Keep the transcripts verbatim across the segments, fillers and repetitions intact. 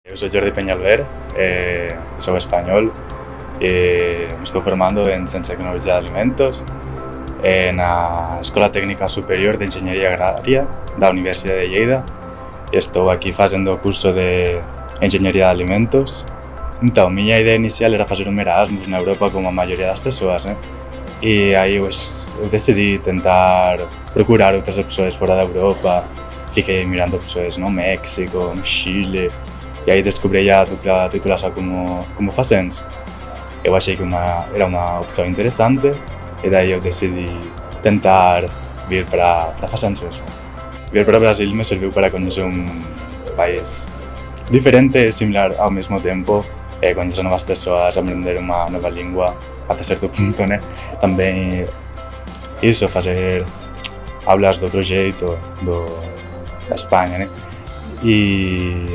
Yo soy Jordi Peñalver, eh, soy español y me estoy formando en Ciencia y Tecnología de Alimentos en la Escuela Técnica Superior de Ingeniería Agraria de la Universidad de Lleida y estoy aquí haciendo curso de Ingeniería de Alimentos. Entonces, mi idea inicial era hacer un Erasmus en Europa como la mayoría de las personas, eh? Y ahí pues, decidí intentar procurar otras opciones fuera de Europa. Fiquei mirando opciones no México, no Chile, y ahí descubrí ya la titulación como, como facens. Yo achei que uma, era una opción interesante y de ahí yo decidí intentar vir para, para facens mesmo. Vir para Brasil me sirvió para conocer un país diferente, similar al mismo tiempo, eh, conocer nuevas personas, aprender una nueva lengua hasta cierto punto, né? También eso, hacer hablas de otro jeito do, da Espanha, né? E,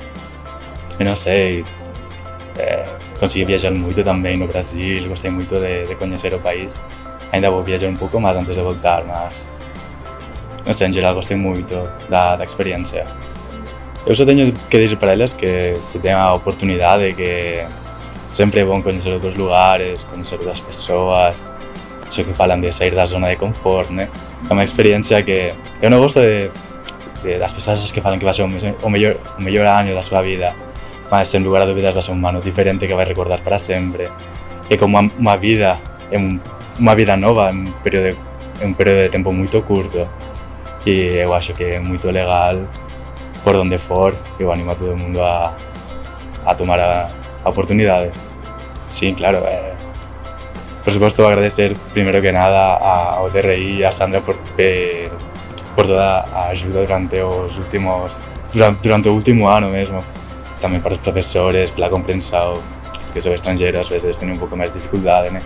e não sei, é, consegui viajar muito também no Brasil, gostei muito de, de conhecer o país. Ainda vou viajar um pouco mais antes de voltar, mas não sei, em geral gostei muito da, da experiência. Eu só tenho que dizer para elas que se tem a oportunidade, que sempre é bom conhecer outros lugares, conhecer outras pessoas. Isso que falam de sair da zona de confort, né? É uma experiência que eu não gosto de das pessoas que falam que vai ser o mellor, o mellor ano da súa vida, mas sen lugar a dúbidas vai ser un ano diferente que vai recordar para sempre. E como unha vida, é unha vida nova, é un período de, é un período de tempo moito curto. E eu acho que é moito legal, por donde for, eu animo a todo o mundo a, a tomar a, a oportunidade. Sí, claro, eh, por suposto agradecer, primeiro que nada, ao D R I e a Sandra por per, por toda a ajuda durante os últimos durante, durante o último ano mesmo, tamén para os profesores, pela comprensión, porque sou estrangeiro, ás veces teño un pouco máis de dificultade, né?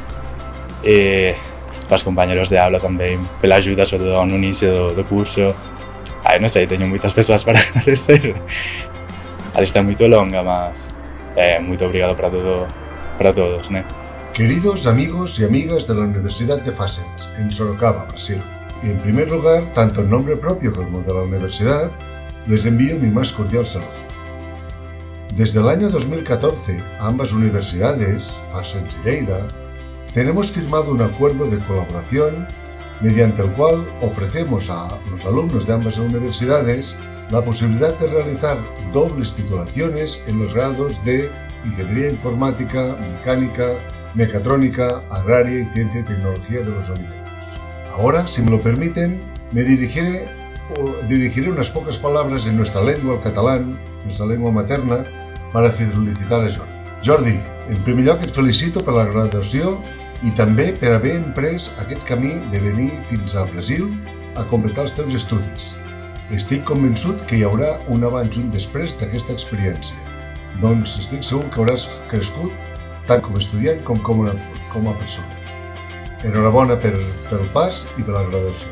E para os compañeros de aula tamén, pela ajuda, sobre todo no inicio do, do curso. Ai, non sei, teño moitas persoas para agradecer. A lista é moito longa, mas eh, moito obrigado para todo, para todos, né? Queridos amigos y amigas de la Universidad de Facens, en Sorocaba, Brasil. Y en primer lugar, tanto en nombre propio como de la universidad, les envío mi más cordial saludo. Desde el año dos mil catorce, ambas universidades, Facens y Lleida, tenemos firmado un acuerdo de colaboración mediante el cual ofrecemos a los alumnos de ambas universidades la posibilidad de realizar dobles titulaciones en los grados de Ingeniería Informática, Mecánica, Mecatrónica, Agraria y Ciencia y Tecnología de los Alimentos. Ahora, si me lo permiten, me dirigiré, o dirigiré unas pocas palabras en nuestra lengua, el catalán, nuestra lengua materna, para felicitar a Jordi. Jordi, en primer lloc et felicito per la graduació i també per haver emprès aquest camí de venir fins al Brasil a completar els teus estudis. Estic convençut que hi haurà un abans i un després d'aquesta experiència. Doncs estic segur que hauràs crescut tant com a estudiant com com a, com a persona. Enhorabona per, pel pas y por la graduación.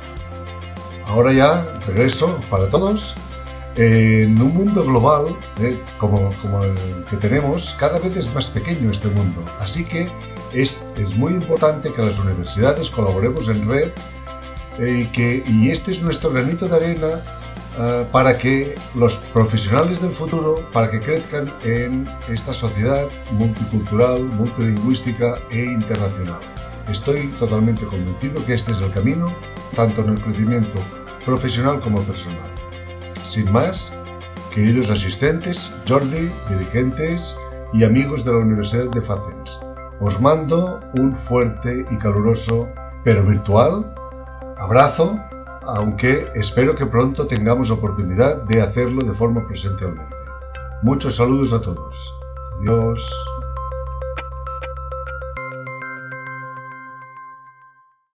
Ahora ya regreso para todos. En un mundo global, eh, como, como el que tenemos, cada vez es más pequeño este mundo. Así que es, es muy importante que las universidades colaboremos en red eh, y, que, y este es nuestro granito de arena uh, para que los profesionales del futuro, para que crezcan en esta sociedad multicultural, multilingüística e internacional. Estoy totalmente convencido que este es el camino, tanto en el crecimiento profesional como personal. Sin más, queridos asistentes, Jordi, dirigentes y amigos de la Universidad de Facens, os mando un fuerte y caluroso, pero virtual, abrazo, aunque espero que pronto tengamos oportunidad de hacerlo de forma presencialmente. Muchos saludos a todos. Adiós.